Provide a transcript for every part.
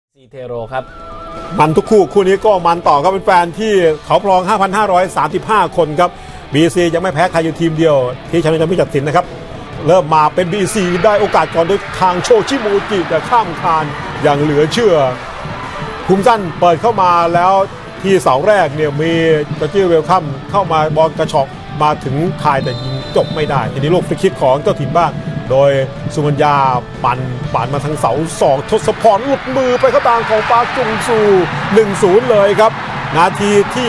ซีเทโรครับมันทุกคู่นี้ก็มันต่อครับเป็นแฟนที่เขาพลอง 5,535 คนครับ BC ยังไม่แพ้ใครอยู่ทีมเดียวที่ชนะไม่จัดสินนะครับเริ่มมาเป็น BC ได้โอกาสก่อนโดยทางโชชิโมจิแต่ข้ามคานอย่างเหลือเชื่อคุมสั้นเปิดเข้ามาแล้วที่เสาแรกเนี่ยมีจอร์จี้เวลคัมเข้ามาบอลกระชอกมาถึงคายแต่ยิงจบไม่ได้ทีนี้ลูกฟรีคิกของเจ้าถิ่นบ้างโดยสุมัญญาปั่นมาทางเสา2ทศพรหลุดมือไปเข้าทางของปาร์คจุงซู 1-0 เลยครับนาทีที่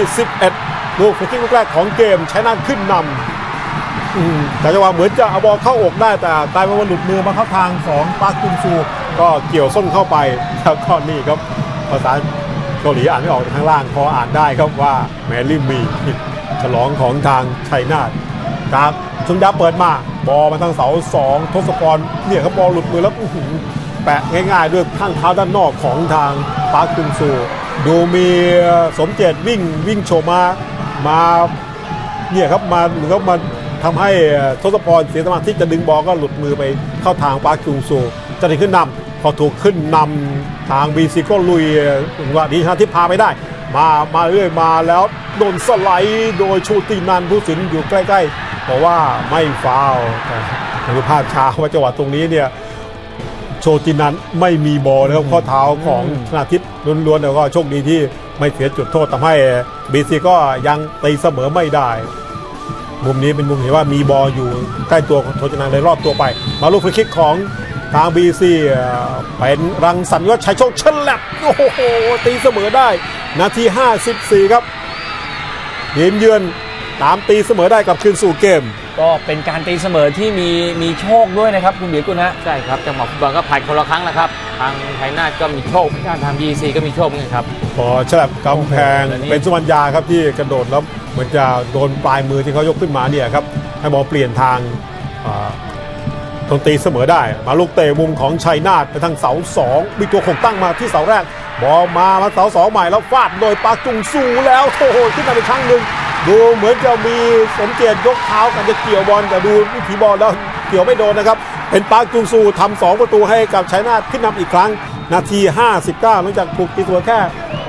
11ลูกฟรีคิกลูกแรกของเกมใช้หน้าขึ้นนำแต่จังหวะเหมือนจะเอาบอลเข้าอกได้แต่กลายเป็นว่าหลุดมือมาเข้าทางของปาร์คจุงซูก็เกี่ยวส้นเข้าไปแล้วก็นี่ครับภาษาเกาหลีอ่านไม่ออกแต่ข้างล่างพออ่านได้ครับว่าแมรี่มีฉลองของทางชัยนาทจากชุนยาเปิดมาบอลมาทางเสา2ทศพรเนี่ยครับบอลหลุดมือแล้วแปะง่ายๆด้วยข้างเท้าด้านนอกของทางปาร์คจุงซูดูมีสมเจตวิ่งโฉมมาเนี่ยครับมาหรือว่ามาทำให้ทศพรเสียสมาธิจะดึงบอลก็หลุดมือไปเข้าทางปาร์คจุงซูจะได้ขึ้นนำพอถูกขึ้นนำทางบีซีก็ลุยว่าดีชนะทิพย์พาไปได้มาเรื่อยมาแล้วโดนสไลด์โดยชูตินันผู้สินอยู่ใกล้ๆเพราะว่าไม่ฟาวล์แต่ดูภาพช้าว่าจังหวะตรงนี้เนี่ยโชตินันไม่มีบอลนะครับข้อเท้าของชนาทิพย์ล้วนๆแล้วก็โชคดีที่ไม่เสียจุดโทษทำให้บีซีก็ยังตีเสมอไม่ได้มุมนี้เป็นมุมเห็นว่ามีบอลอยู่ใกล้ตัวของโชตินันเลยรอดตัวไปมาลูกฟรีคิกของทาง BC เป็นรังสรรค์ว่าชัยโชคฉลับโอ้โหตีเสมอได้นาที54ครับทีมเยือนตามตีเสมอได้กับคืนสู่เกมก็เป็นการตีเสมอที่มีโชคด้วยนะครับคุณเบียร์กุลนะใช่ครับจังหวะฟุตบอลก็ผ่านคนละครั้งนะครับทางชัยนาทก็มีโชคทาง BC ก็มีโชคเหมือนกันครับพอฉลับกำแพงเป็นสุวรรณยาครับที่กระโดดแล้วเหมือนจะโดนปลายมือที่เขายกขึ้นมาเนี่ยครับให้บอลเปลี่ยนทางตนตีเสมอได้มาลูกเตะมุมของชัยนาทไปทางเสา2มีตัวคงตั้งมาที่เสาแรกบอลมาเสา2ใหม่แล้วฟาดโดยปาร์คจุงซูแล้วโอ้โหขึ้นมาอีกครั้งหนึ่งดูเหมือนจะมีสมเกียรติยกเท้ากันจะเกี่ยวบอลแต่ดูวิถีบอลแล้วเกี่ยวไม่โดนนะครับเป็นปาร์คจุงซูทำ2ประตูให้กับชัยนาทขึ้นนำอีกครั้งนาที59หลังจากถูกตีตัวแค่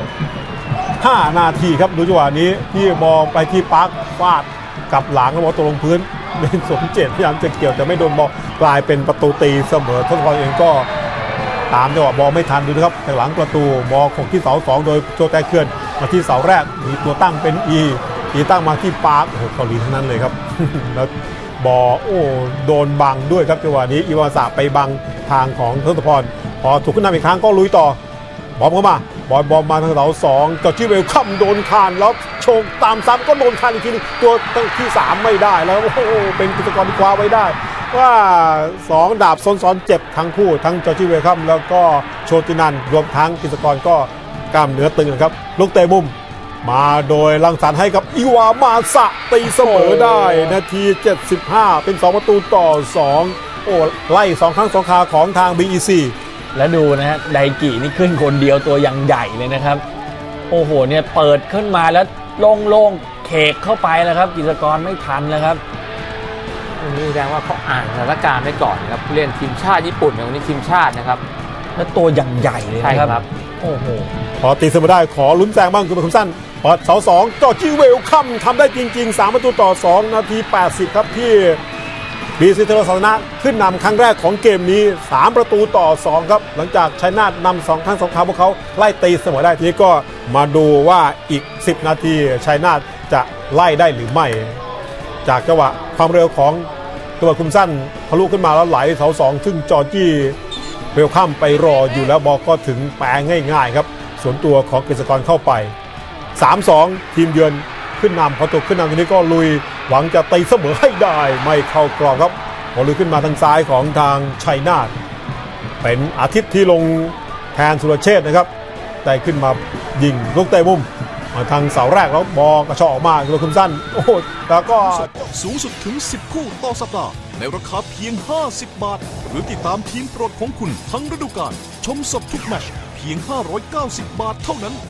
5นาทีครับดูจังหวะนี้ที่มองไปที่ปาร์คฟาดกับหลังแล้วบอลตกลงพื้นเป็นสมเจตพยายามจะเกี่ยวแต่ไม่โดนบอลกลายเป็นประตูตีเสมอทศพรเองก็ตามจังหวะบอลไม่ทันดูนะครับแต่หลังประตูบอลของที่เสา2โดยโจแตเคลื่อนมาที่เสาแรกมีตัวตั้งเป็นอีตั้งมาที่ปาร์คโอ้โหเกาหลีทั้งนั้นเลยครับ แล้วบอลโดนบังด้วยครับจังหวะนี้อิวาสะไปบังทางของทศพรพอถูกขึ้นนำอีกครั้งก็ลุยต่อบอลเข้ามาบอลมาทางเสา2จอร์จี้เวลคัมโดนคานแล้วโชกตามซ้ำก็โดนคานอีกทีนึงตัวที่3ไม่ได้แล้วโอ้โหเป็นกิจกรคว้าไว้ได้ว่า2ดาบซ้อนๆเจ็บทั้งคู่ทั้งจอร์จี้เวลคัมแล้วก็โชตินันรวมทั้งกิจกรก็กล้ามเนื้อตึงนะครับลูกเตะมุมมาโดยรังสรรค์ให้กับอิวามาสะตีเสมอได้นาที75เป็น2ประตูต่อ2โอ้ไล่2ครั้ง2คราของทาง BEC และดูนะฮะไดกินี่ขึ้นคนเดียวตัวยังใหญ่เลยนะครับโอ้โหเนี่ยเปิดขึ้นมาแล้วโล่งๆเขกเข้าไปแล้วครับกิจกรไม่ทันแล้วครับนี่แสดงว่าเขาอ่านสถานการณ์ไว้ก่อนนะครับผู้เล่นทีมชาติญี่ปุ่นวันนี้ทีมชาตินะครับและตัวยังใหญ่เลยนะครับโอ้โหพอตีเสมอได้ขอลุ้นแซงบ้างคือเป็นคำสั้นเปิดเสา2จอร์จี้เวลคัมทำได้จริงๆ3ประตูต่อ2นาที80ครับที่บีซีเทโรศาสนะขึ้นนำครั้งแรกของเกมนี้3ประตูต่อ2ครับหลังจากชัยนาทนำ2ครั้ง2คราวพวกเขาไล่ตีเสมอได้ทีนี้ก็มาดูว่าอีก10นาทีชัยนาทจะไล่ได้หรือไม่จากจังหวะความเร็วของตัวคุมสั้นทะลุขึ้นมาแล้วไหลเสา2ซึ่งจอร์จี้เวลคัมไปรออยู่แล้วบอลก็ถึงแปลง่ายๆครับส่วนตัวของกฤษกรเข้าไป 3-2 ทีมเยือนขึ้นนำพอตกขึ้นนำทีนี้ก็ลุยหวังจะตีเสมอให้ได้ไม่เข้ากรอบครับพอลุยขึ้นมาทางซ้ายของทางชัยนาทเป็นอาทิตย์ที่ลงแทนสุรเชษฐ์นะครับได้ขึ้นมายิงลูกเตะมุมมาทางเสาแรกแล้วบอลกระชอกออกมาตัวคุมสั้นโอ้โหแล้วก็สูงสุดถึง10คู่ต่อสัปดาห์ในราคาเพียง50 บาทหรือติดตามทีมโปรดของคุณทั้งฤดูกาลชมสดทุกแมตช์เพียง590 บาทเท่านั้น